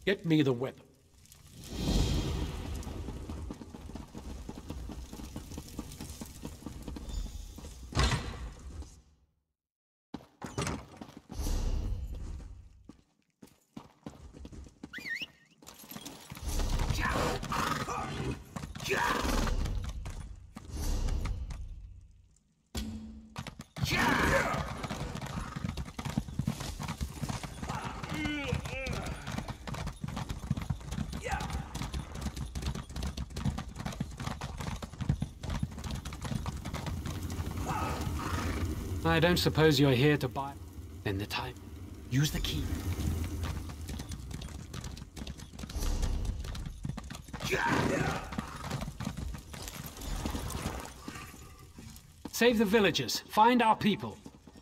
Get me the weapon. I don't suppose you're here to buy... Then the time. Use the key. Save the villagers. Find our people.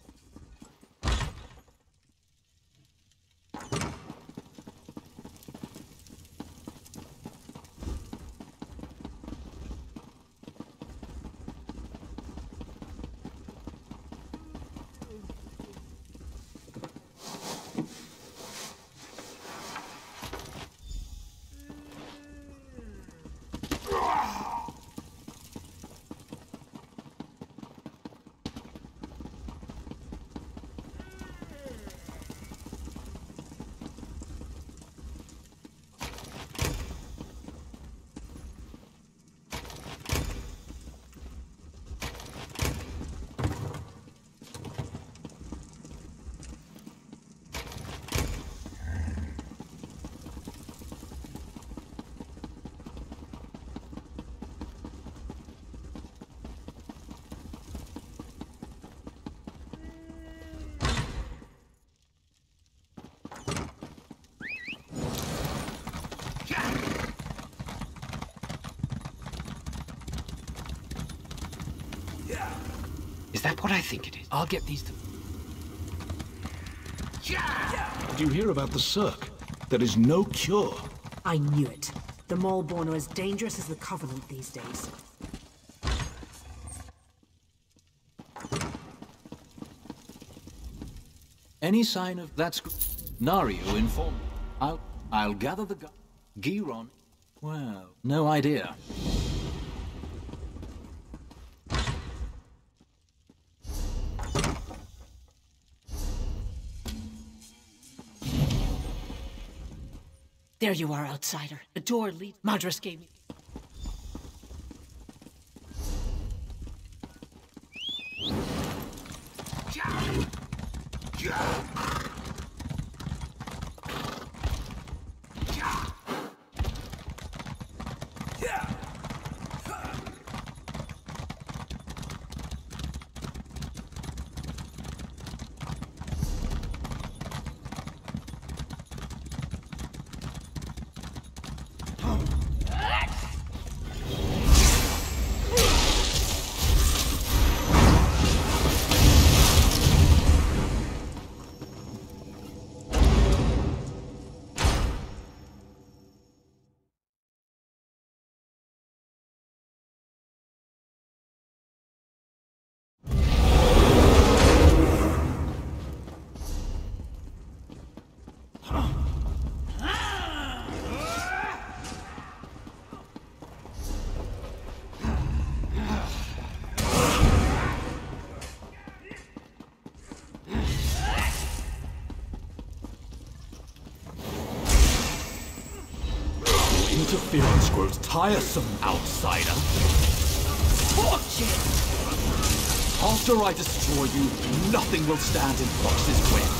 Is that what I think it is? I'll get these to... Did you hear about the Cirque? There is no cure. I knew it. The Maulborn are as dangerous as the Covenant these days. Any sign of... That's... Nario informed me. I'll gather the... Giron... Well, no idea. There you are, outsider. A door leads... Madras gave me... Interference grows tiresome, outsider. Fortune! After I destroy you, nothing will stand in Fox's way.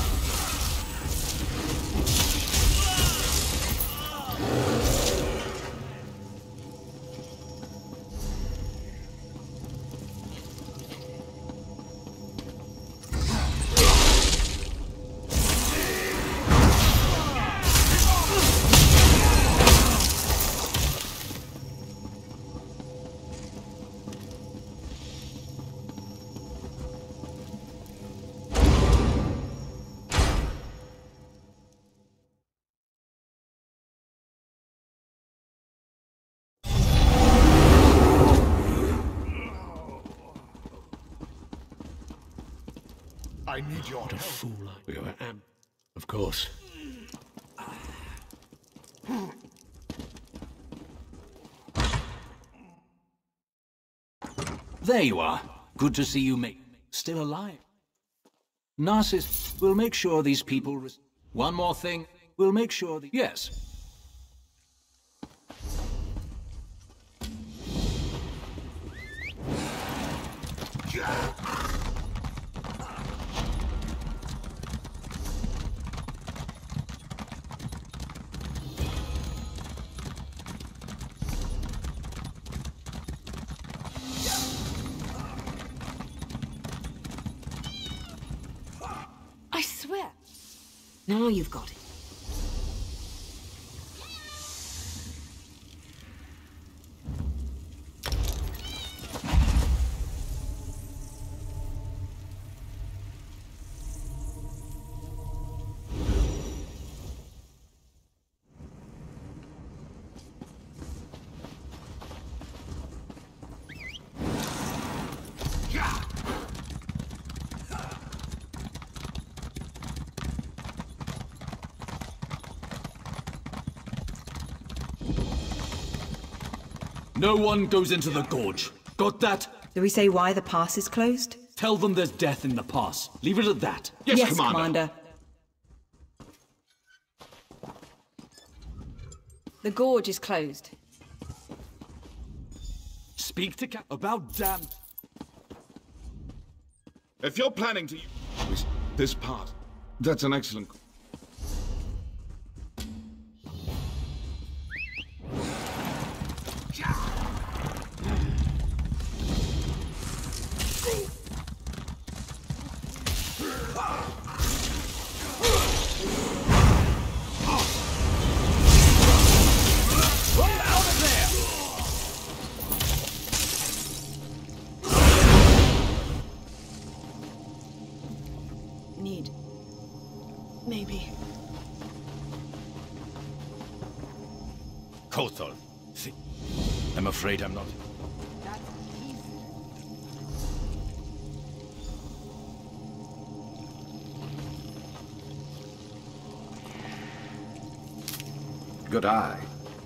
I need your help. What a fool I am. Of course. There you are. Good to see you still alive. Narcissus, we'll make sure these people... One more thing. We'll make sure that... Yes. I swear. Now you've got it. No one goes into the gorge. Got that? Do we say why the pass is closed? Tell them there's death in the pass. Leave it at that. Yes, Commander. The gorge is closed. Speak to Cap about damn... If you're planning to use this part, that's an excellent... Maybe. Kothol. I'm afraid I'm not. Good eye.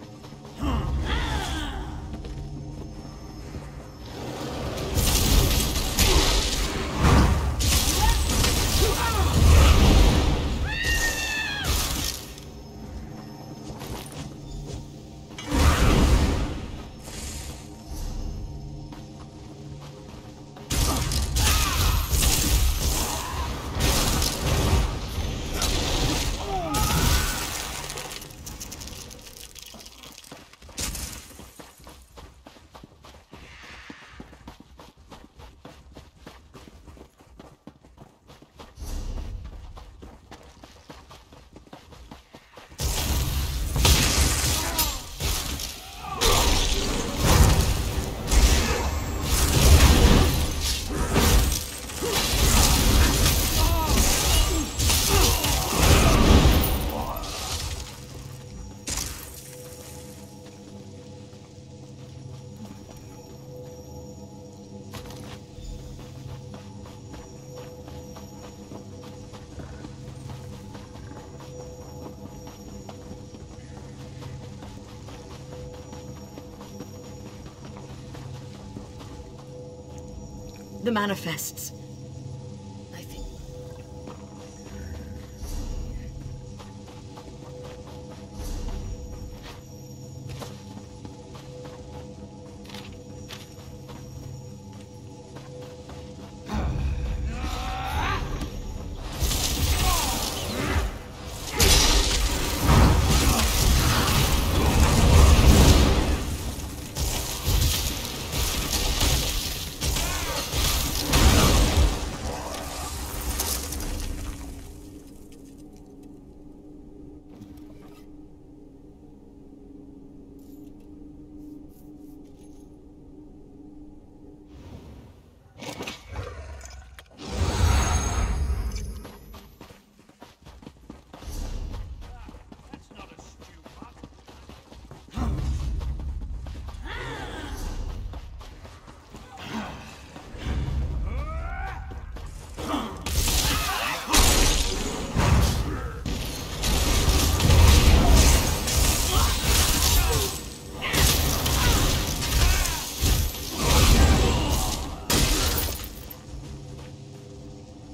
The manifests. I think.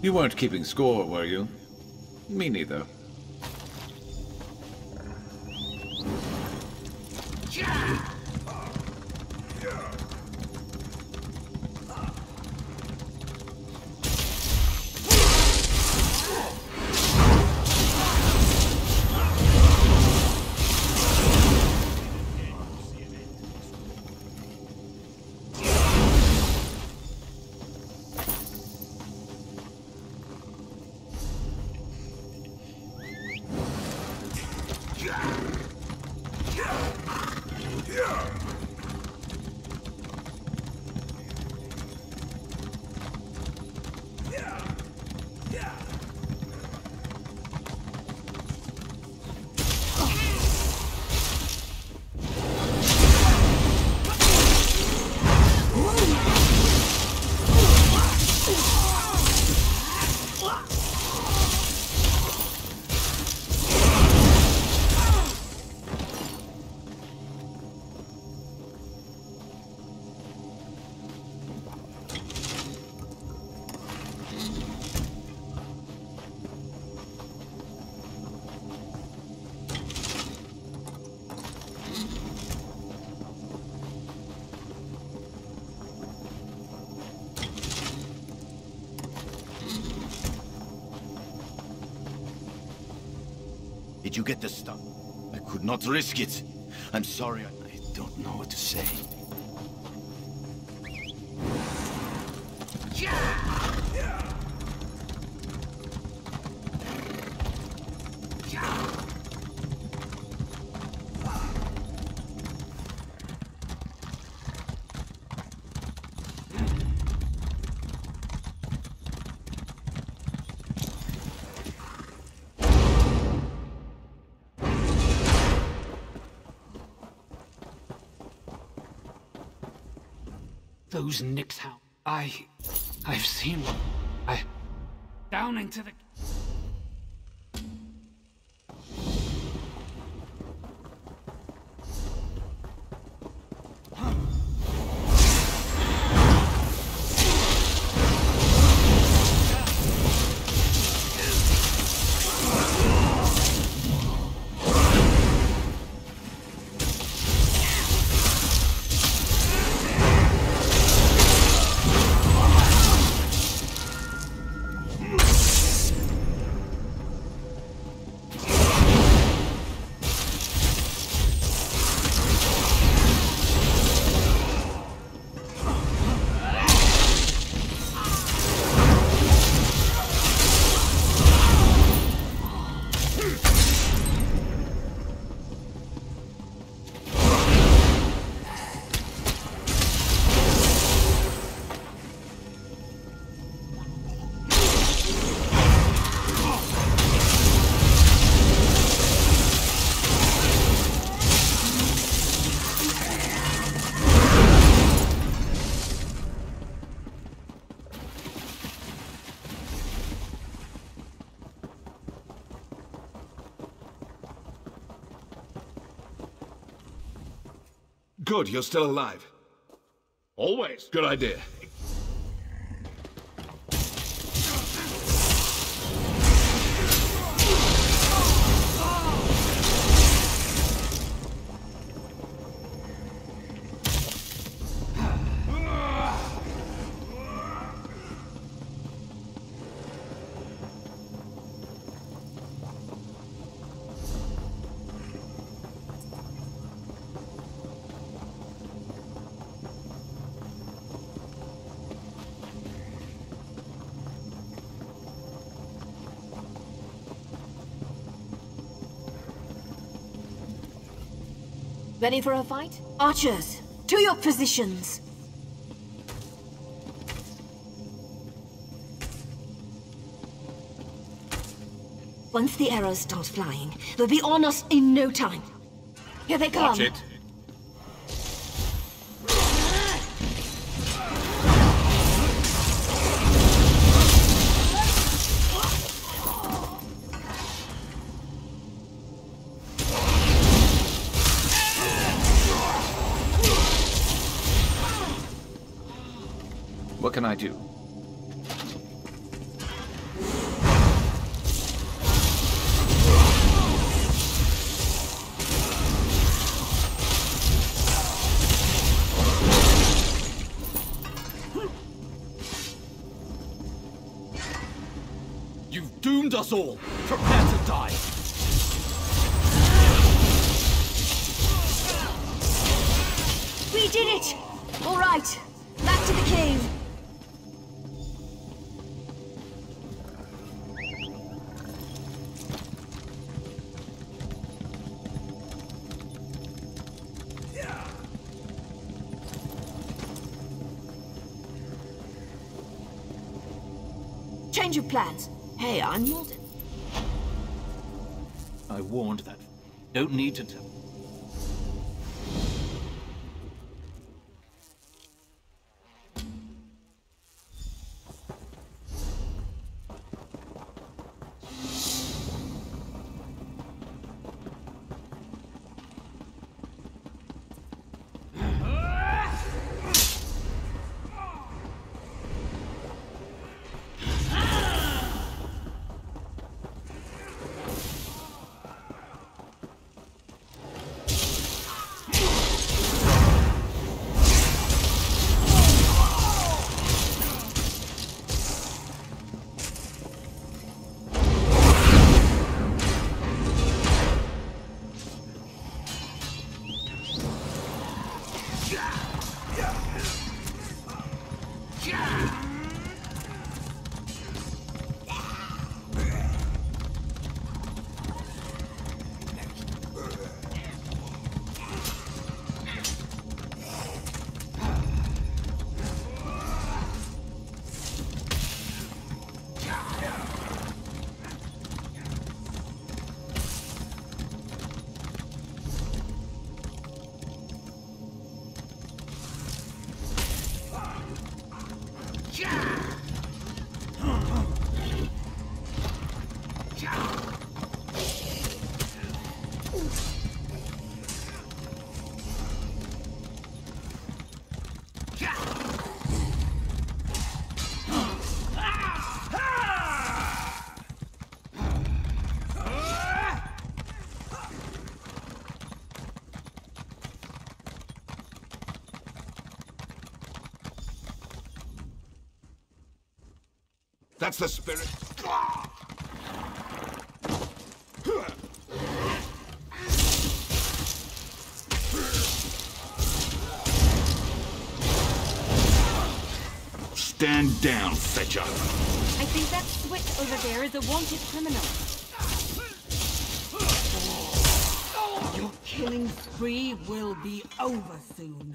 You weren't keeping score, were you? Me neither. Did you get the stuff? I could not risk it. I'm sorry, I don't know what to say. Those Nyx hounds. I've seen them. Down into the... Good, you're still alive. Always. Good idea. Ready for a fight? Archers, to your positions! Once the arrows start flying, they'll be on us in no time. Here they come! Watch it. What can I do? us all. Prepare to die. We did it! All right, back to the cave. Change of plans. Hey, I'm Warden. I warned that. Don't need to tell. That's the spirit. Stand down, fetcher. I think that switch over there is a wanted criminal. Your killing spree will be over soon.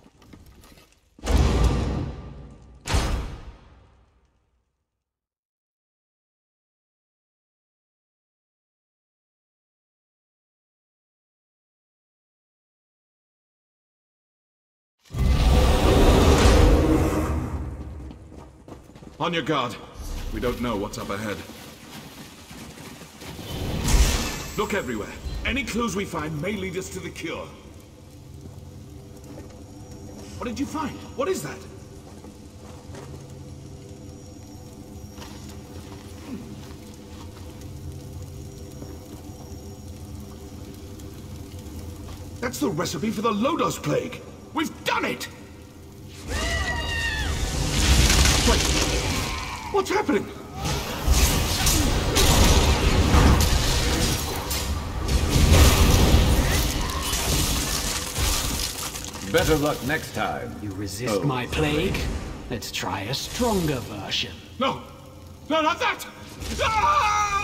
On your guard. We don't know what's up ahead. Look everywhere. Any clues we find may lead us to the cure. What did you find? What is that? That's the recipe for the Lodos Plague! We've done it! Wait! What's happening? Better luck next time. You resist my plague? Let's try a stronger version. No! No, not that! Ah!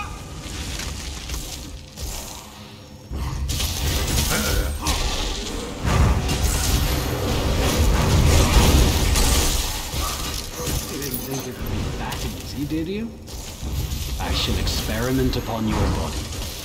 Didn't think it would be that easy, did you? I shall experiment upon your body.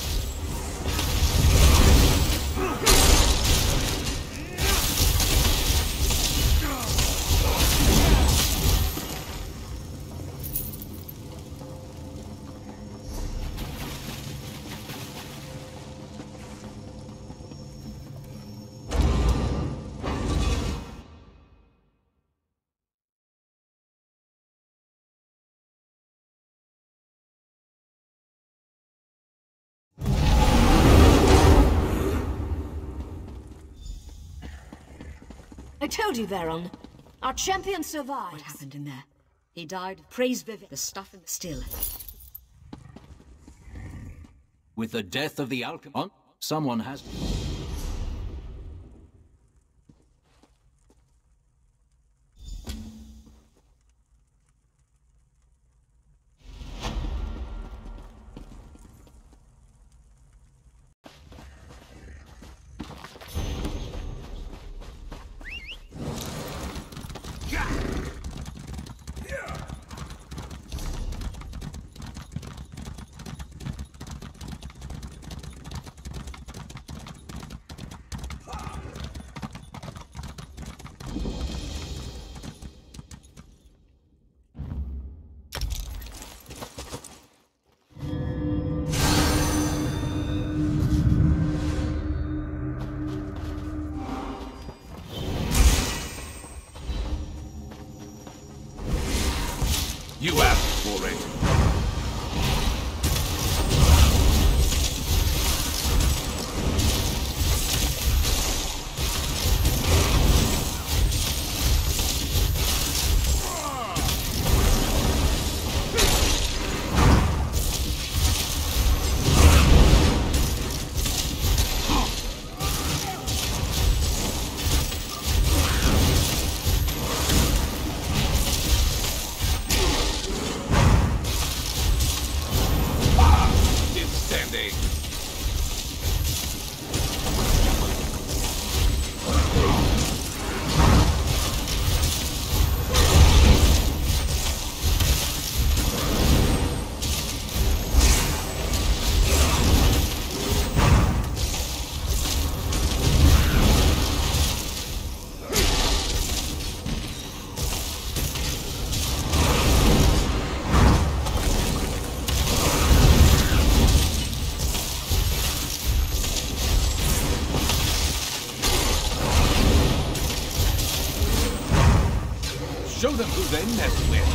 I told you, Veron. Our champion survived. What happened in there? He died. Praise Vivid. The stuff in the still. With the death of the alchemist, someone has... You asked for it. Show them who they mess with.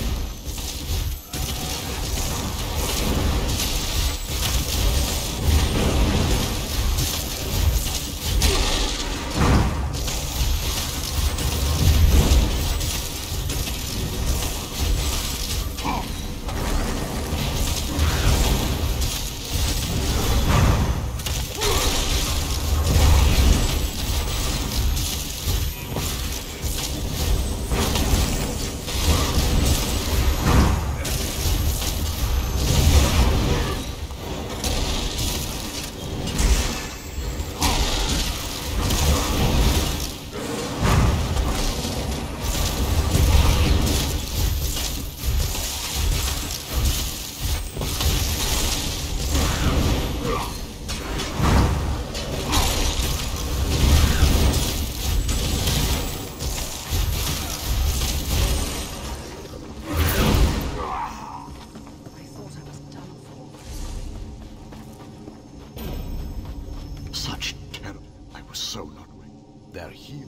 Such terror. I was so not ready. They're here.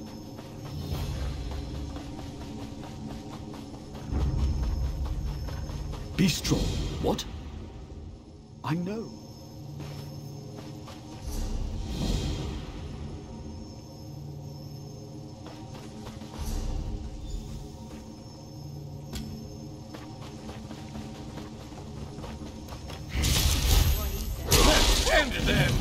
Be strong. What? I know. Let's end them!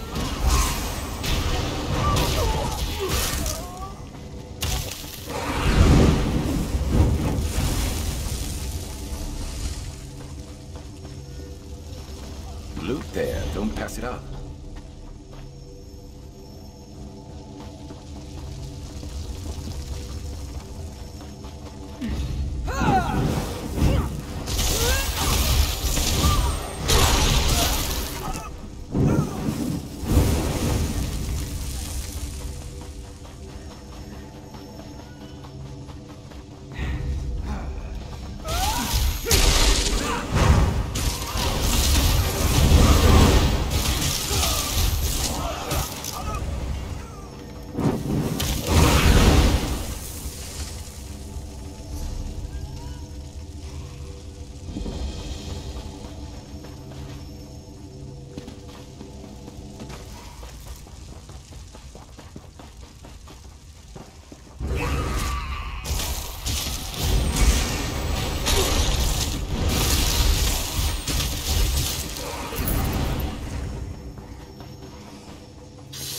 Loot there, don't pass it up.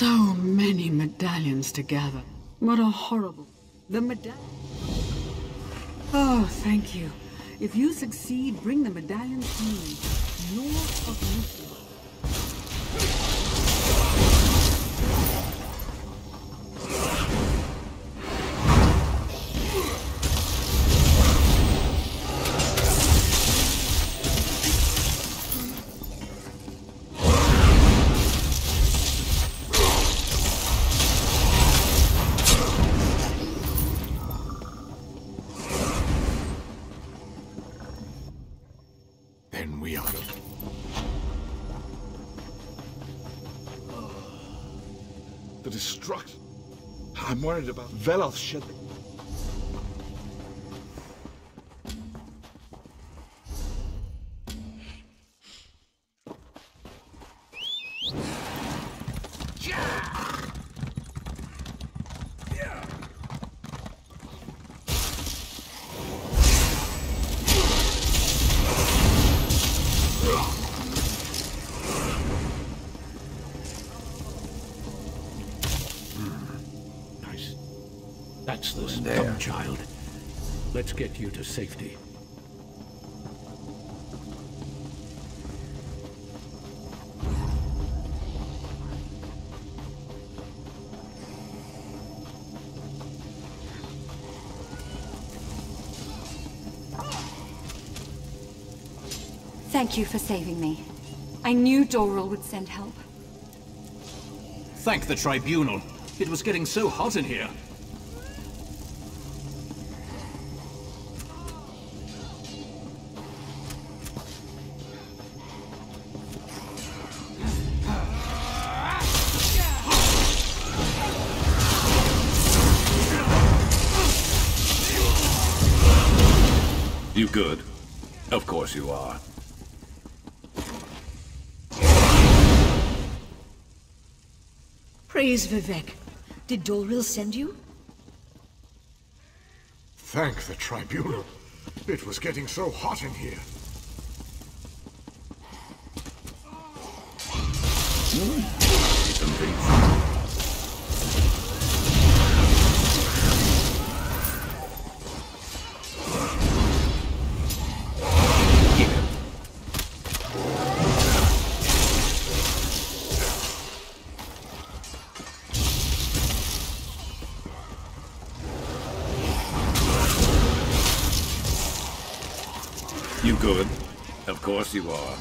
So many medallions to gather. What a horrible... The medallion... Oh, thank you. If you succeed, bring the medallions to me. North of Lucifer. Then we are. The destruction. I'm worried about Veloth shed. That's the scum child. Let's get you to safety. Thank you for saving me. I knew Doril would send help. Thank the Tribunal. It was getting so hot in here. You good? Of course you are. Praise Vivek. Did Doril send you? Thank the Tribunal. It was getting so hot in here. You good? Of course you are.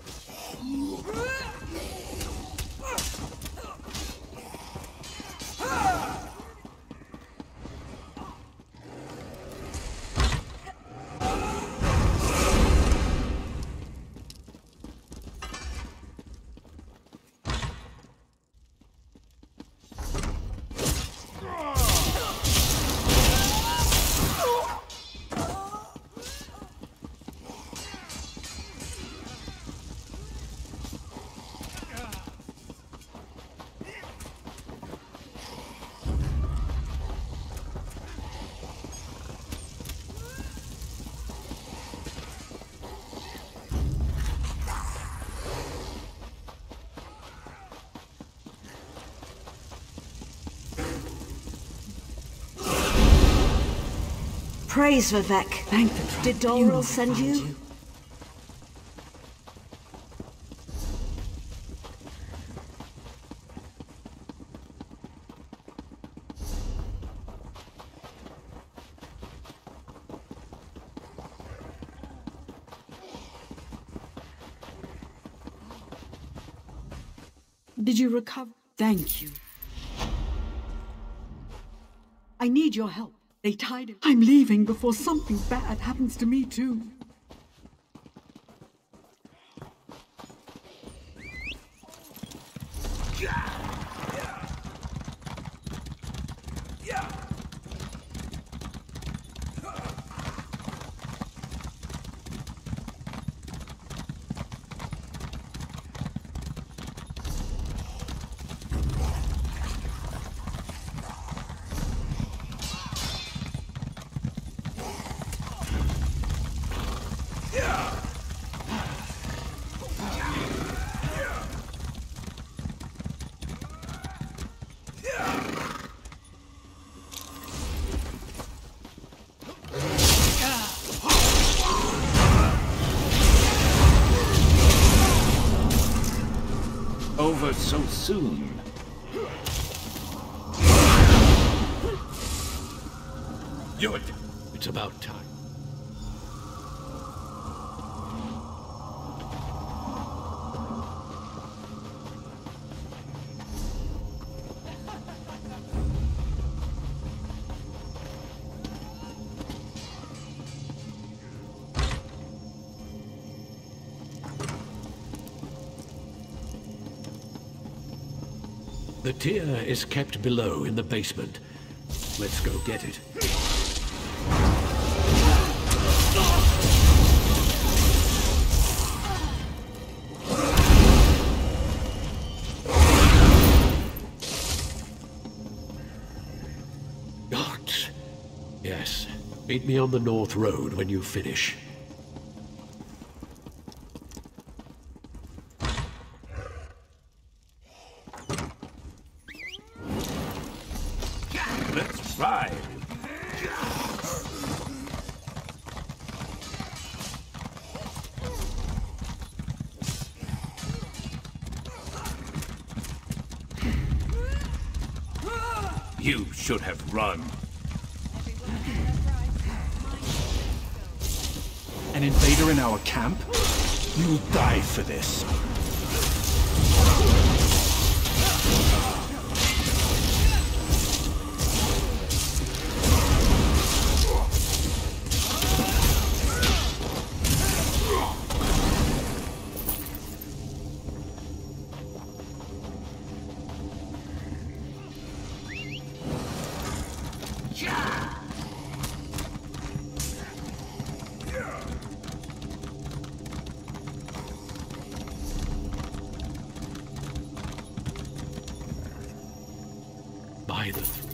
Praise Vivek. Thank the Did Doril send you? Did you recover? Thank you. I need your help. They tied him. I'm leaving before something bad happens to me, too. over so soon. Yud, it's about time. The tier is kept below in the basement. Let's go get it. Guards. Yes. Meet me on the North Road when you finish. Let's ride. You should have run. An invader in our camp? You'll die for this. By the